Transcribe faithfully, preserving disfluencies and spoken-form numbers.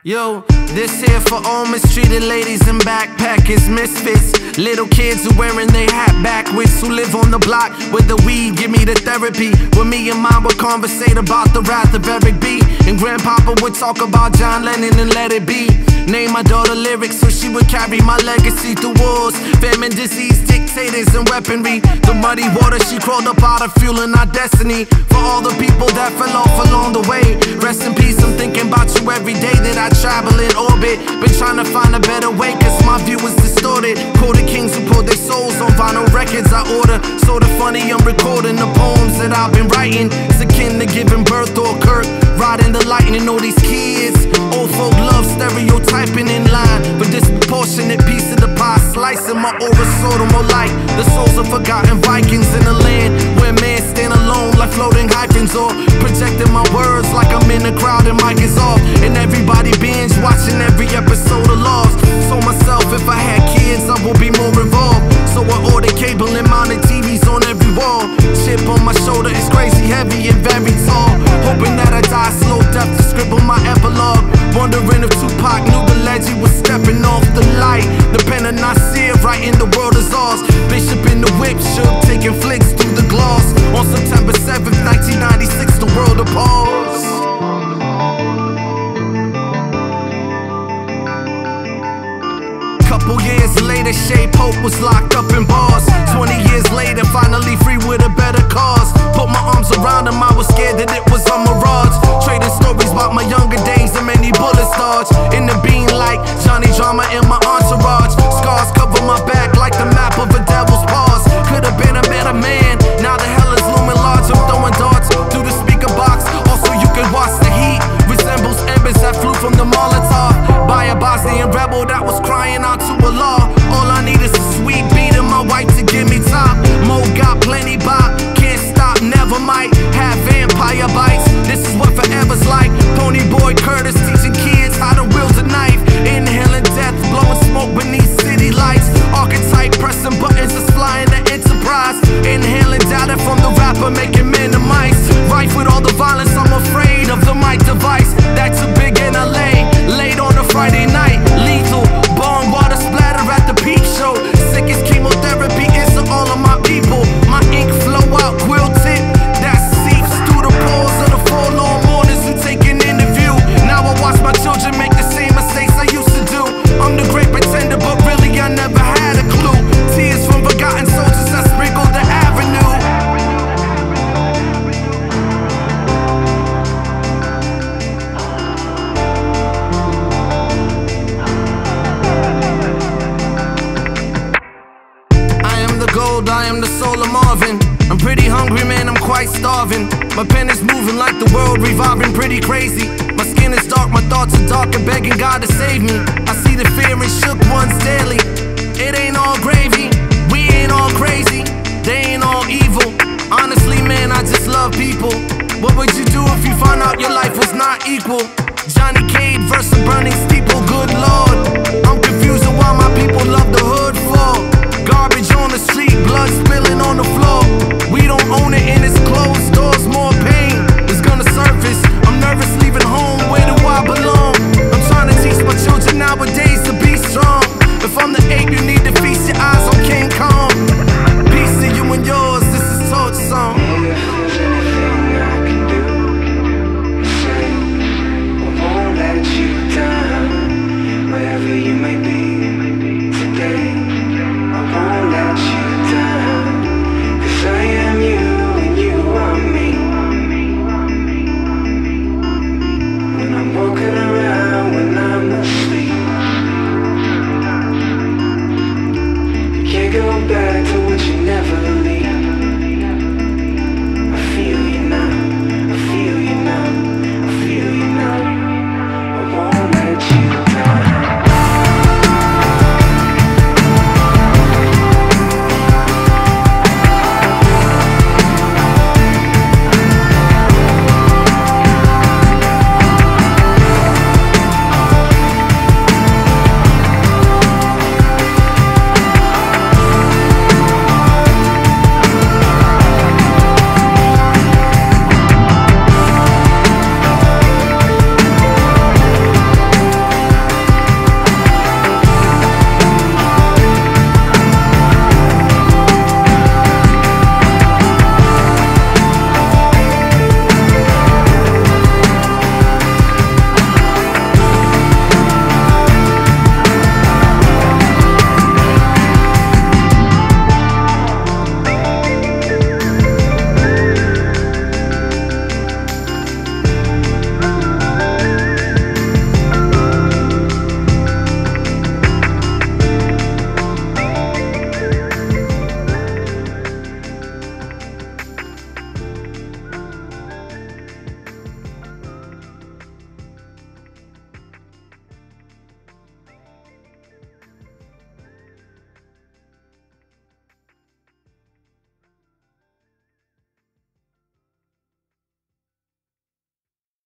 Yo, this here for all mistreated ladies and backpackers, misfits, little kids who wearing their hat backwards, who live on the block with the weed, give me the therapy. Where me and mom would conversate about the wrath of Eric B, and grandpapa would talk about John Lennon and Let It Be. Name my daughter lyrics so she would carry my legacy through wars, famine, disease, dictators, and weaponry. The muddy water she crawled up out of, fueling our destiny. For all the people that fell off along the way, rest in peace, I'm thinking about you every day that I travel in orbit. Been trying to find a better way cause my view is distorted. Quoted kings who pulled their souls on vinyl records I order. Sorta funny I'm recording the poems that I've been writing. It's akin to giving birth or Kirk riding the lightning. All these kids, old folk love stereotyping in line for disproportionate piece of the pie, slicing my aura sort of more like the souls of forgotten Vikings in a land where men stand alone like floating hyphens, or projecting my words like I'm in the crowd and mic is off, and everybody binge watching every episode of Lost. So myself, if I had kids, I would be more involved. So I ordered cable and mounted T Vs on every wall. Chip on my shoulder is crazy heavy and very tall, hoping that I die slow death to scribble my epilogue. Wondering if Tupac knew the legend was stepping off the light. The pen and I see it right in the world is ours. Bishop in the whip, shook, taking flicks through the gloss. On September seventh, nineteen ninety-six, the world applauds. Couple years later, Shay Pope was locked up in bars. Twenty years later, finally free with a better cause. Put my arms around him, I was scared that it was a mirage. Trading stories about my younger days and many bullets dodged. In the bean like Johnny Drama in my entourage. Scars cover my back like the map of a devil's paws. Could've been a better man, now the hell is looming large. I'm throwing darts through the speaker box. Also you can watch the heat, resembles embers that flew from the Molotov. By a Bosnian rebel that was crying out to Allah. All I need is a sweet beat and my wife to give me top. Mo got plenty bop, can't stop, never might have vampire bites. This is what forever's like. Pony boy Curtis teaching kids how to wield a knife. Inhaling death, blowing smoke beneath city lights. Archetype pressing buttons that's flying the Enterprise. Inhaling data from the rapper, making minimize. Rife with all the violence, I'm afraid of the mic device. That's too big in L A, late on a Friday night. Lethal, bomb water splatter at the peak show. Sick as chemotherapy is to all of my people. My ink flow out, quill tip that seeps through the pores of the forlorn mourners who take an interview. Now I watch my children make the same mistakes I used to do. I'm the great pretender, but really I never had a clue. Tears from forgotten soldiers that sprinkled the avenue. Gold, I am the soul of Marvin. I'm pretty hungry, man, I'm quite starving. My pen is moving like the world revolving, pretty crazy. My skin is dark, my thoughts are dark, and begging God to save me. I see the fear and shook ones daily. It ain't all gravy, we ain't all crazy, they ain't all evil. Honestly, man, I just love people. What would you do if you found out your life was not equal? Johnny Cade versus a burning steeple, good lord. I'm confused on why my people love the hood for. Garbage on the street, blood spilling on the floor. We don't own it and it's closed doors, more pain is gonna surface. I'm nervous leaving home, where do I belong? I'm trying to teach my children nowadays to be strong. If I'm the ape, you need to feast your eyes on King Kong. Peace to you and yours, this is Torch Song. Go back to what you never leave.